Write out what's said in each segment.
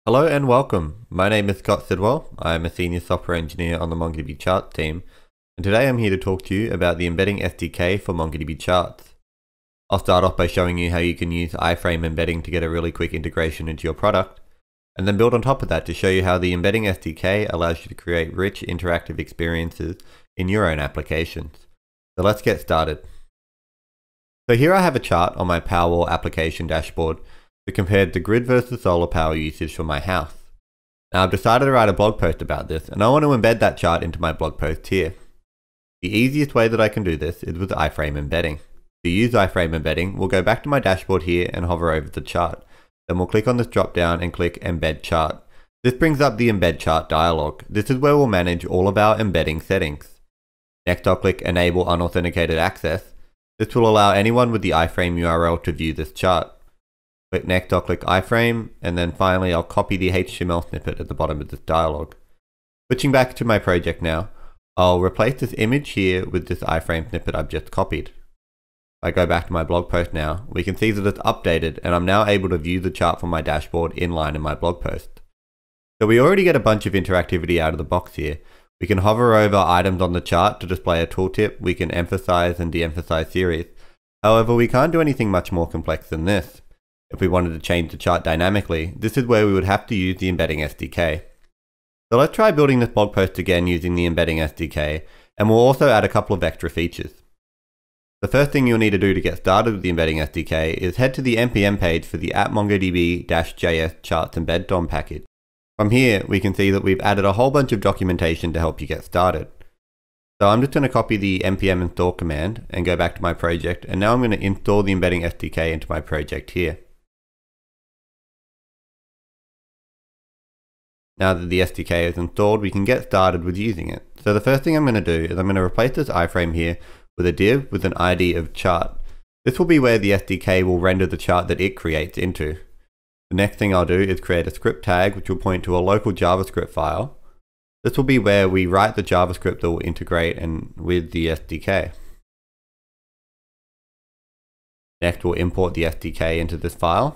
Hello and welcome. My name is Scott Sidwell. I am a senior software engineer on the MongoDB Chart team, and today I'm here to talk to you about the Embedding SDK for MongoDB Charts. I'll start off by showing you how you can use Iframe Embedding to get a really quick integration into your product, and then build on top of that to show you how the Embedding SDK allows you to create rich interactive experiences in your own applications. So let's get started. So here I have a chart on my Powerwall application dashboard that compared the grid versus solar power usage for my house. Now I've decided to write a blog post about this, and I want to embed that chart into my blog post here. The easiest way that I can do this is with Iframe Embedding. To use Iframe Embedding, we'll go back to my dashboard here and hover over the chart. Then we'll click on this drop down and click Embed Chart. This brings up the Embed Chart dialog. This is where we'll manage all of our embedding settings. Next I'll click Enable Unauthenticated Access. This will allow anyone with the iframe URL to view this chart. Next I'll click iframe, and then finally I'll copy the HTML snippet at the bottom of this dialog. Switching back to my project now, I'll replace this image here with this iframe snippet I've just copied. If I go back to my blog post now, we can see that it's updated and I'm now able to view the chart from my dashboard inline in my blog post. So we already get a bunch of interactivity out of the box here. We can hover over items on the chart to display a tooltip, we can emphasize and de-emphasize series. However, we can't do anything much more complex than this. If we wanted to change the chart dynamically, this is where we would have to use the Embedding SDK. So let's try building this blog post again using the Embedding SDK, and we'll also add a couple of extra features. The first thing you'll need to do to get started with the Embedding SDK is head to the npm page for the @MongoDB-JS charts embed DOM package. From here, we can see that we've added a whole bunch of documentation to help you get started. So I'm just going to copy the npm install command and go back to my project, and now I'm going to install the Embedding SDK into my project here. Now that the SDK is installed, we can get started with using it. So the first thing I'm going to do is I'm going to replace this iframe here with a div with an ID of chart. This will be where the SDK will render the chart that it creates into. The next thing I'll do is create a script tag which will point to a local JavaScript file. This will be where we write the JavaScript that will integrate with the SDK. Next we'll import the SDK into this file.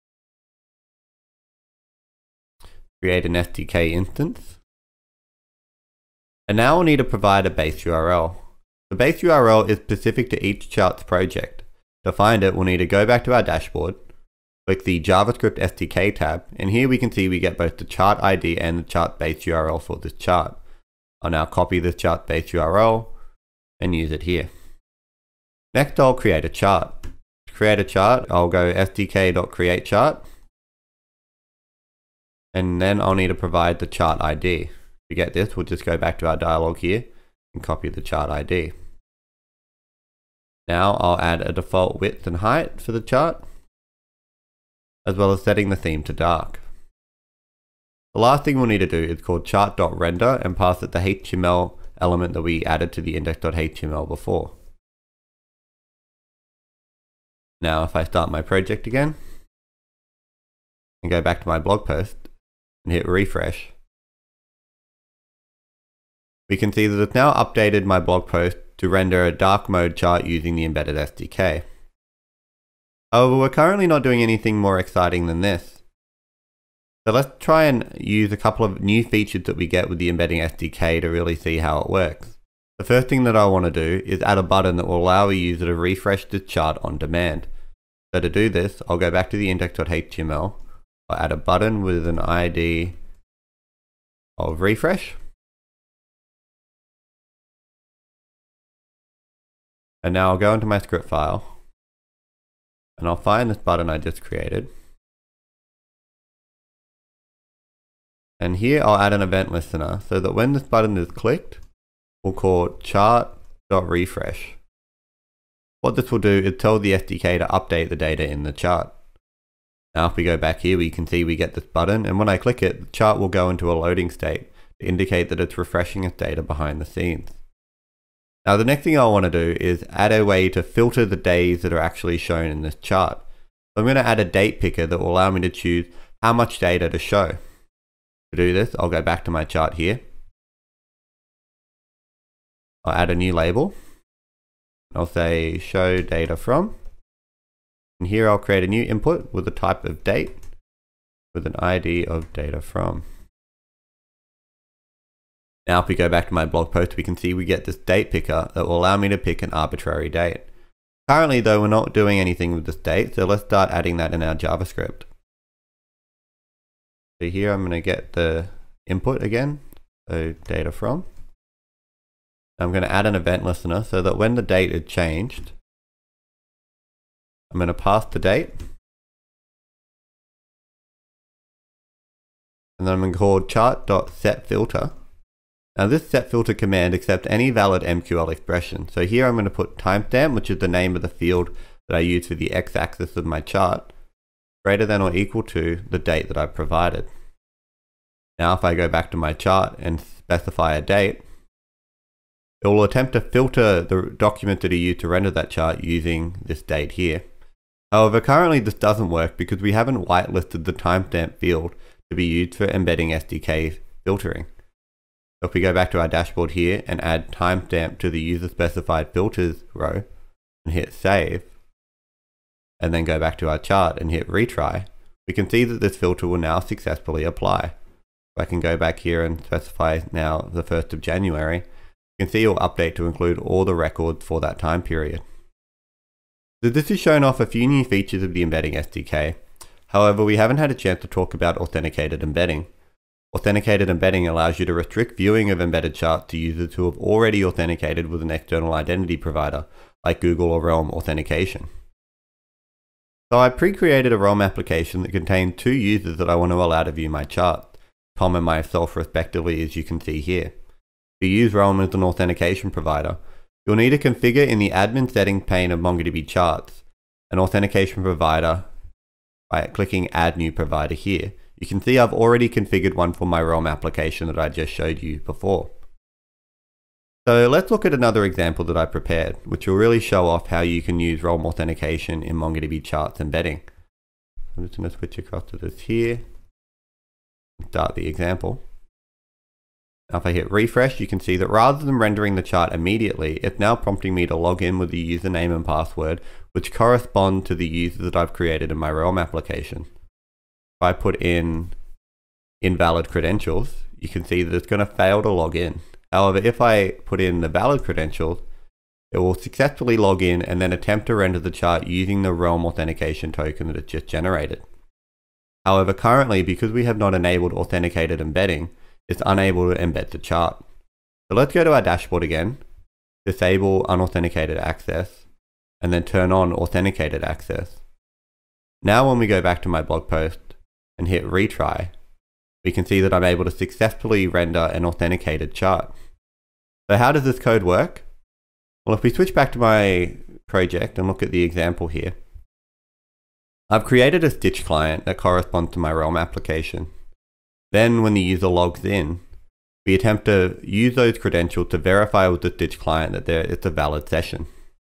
Create an SDK instance. And now we'll need to provide a base URL. The base URL is specific to each chart's project. To find it, we'll need to go back to our dashboard, click the JavaScript SDK tab, and here we can see we get both the chart ID and the chart base URL for this chart. I'll now copy this chart base URL and use it here. Next I'll create a chart. To create a chart, I'll go sdk.createChart. And then I'll need to provide the chart ID. To get this, we'll just go back to our dialog here and copy the chart ID. Now I'll add a default width and height for the chart, as well as setting the theme to dark. The last thing we'll need to do is call chart.render and pass it the HTML element that we added to the index.html before. Now if I start my project again and go back to my blog post and hit refresh, we can see that it's now updated my blog post to render a dark mode chart using the embedded SDK. However, we're currently not doing anything more exciting than this. So let's try and use a couple of new features that we get with the Embedding SDK to really see how it works. The first thing that I want to do is add a button that will allow a user to refresh this chart on demand. So to do this, I'll go back to the index.html. I'll add a button with an ID of refresh. And now I'll go into my script file and I'll find this button I just created. And here I'll add an event listener so that when this button is clicked, we'll call chart.refresh. What this will do is tell the SDK to update the data in the chart. Now if we go back here, we can see we get this button, and when I click it, the chart will go into a loading state to indicate that it's refreshing its data behind the scenes. Now the next thing I want to do is add a way to filter the days that are actually shown in this chart. So I'm going to add a date picker that will allow me to choose how much data to show. To do this, I'll go back to my chart here. I'll add a new label. I'll say show data from. And here I'll create a new input with a type of date. with an ID of data from. Now if we go back to my blog post, we can see we get this date picker that will allow me to pick an arbitrary date. Currently though, we're not doing anything with this date, so let's start adding that in our JavaScript. So here I'm going to get the input again, so data from. I'm going to add an event listener so that when the date is changed, I'm going to pass the date. And then I'm going to call chart.setFilter. Now this setFilter command accepts any valid MQL expression. So here I'm going to put timestamp, which is the name of the field that I use for the x-axis of my chart, greater than or equal to the date that I've provided. Now if I go back to my chart and specify a date, it will attempt to filter the document that I used to render that chart using this date here. However, currently this doesn't work because we haven't whitelisted the timestamp field to be used for Embedding SDK filtering. So if we go back to our dashboard here and add timestamp to the user specified filters row and hit save, and then go back to our chart and hit retry, we can see that this filter will now successfully apply. If I can go back here and specify now the 1st of January, you can see it will update to include all the records for that time period. So this has shown off a few new features of the Embedding SDK. However, we haven't had a chance to talk about authenticated embedding. Authenticated embedding allows you to restrict viewing of embedded charts to users who have already authenticated with an external identity provider, like Google or Realm Authentication. So I pre-created a Realm application that contains 2 users that I want to allow to view my chart, Tom and myself respectively, as you can see here. To use Realm as an authentication provider, you'll need to configure in the admin settings pane of MongoDB charts an authentication provider by clicking Add New Provider here. You can see I've already configured one for my Realm application that I just showed you before. So let's look at another example that I prepared, which will really show off how you can use Realm authentication in MongoDB charts embedding. I'm just going to switch across to this here and start the example. Now if I hit refresh, you can see that rather than rendering the chart immediately, it's now prompting me to log in with the username and password, which correspond to the user that I've created in my Realm application. If I put in invalid credentials, you can see that it's going to fail to log in. However, if I put in the valid credentials, it will successfully log in and then attempt to render the chart using the Realm authentication token that it just generated. However, currently, because we have not enabled authenticated embedding, it's unable to embed the chart. So let's go to our dashboard again, disable unauthenticated access, and then turn on authenticated access. Now when we go back to my blog post and hit retry, we can see that I'm able to successfully render an authenticated chart. So how does this code work? Well, if we switch back to my project and look at the example here, I've created a Stitch client that corresponds to my Realm application. Then when the user logs in, we attempt to use those credentials to verify with the Stitch client that it's a valid session.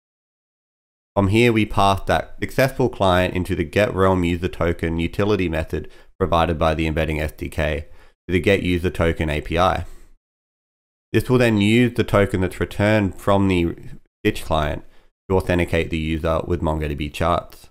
From here, we pass that successful client into the getRealmUserToken utility method provided by the Embedding SDK to the getUserToken API. This will then use the token that's returned from the Stitch client to authenticate the user with MongoDB charts.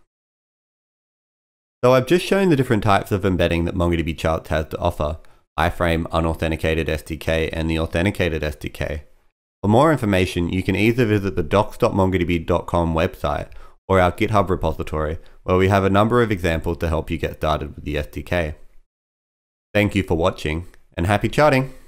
So I've just shown the different types of embedding that MongoDB charts has to offer: Iframe Unauthenticated SDK and the Authenticated SDK. For more information, you can either visit the docs.mongodb.com website or our GitHub repository, where we have a number of examples to help you get started with the SDK. Thank you for watching, and happy charting!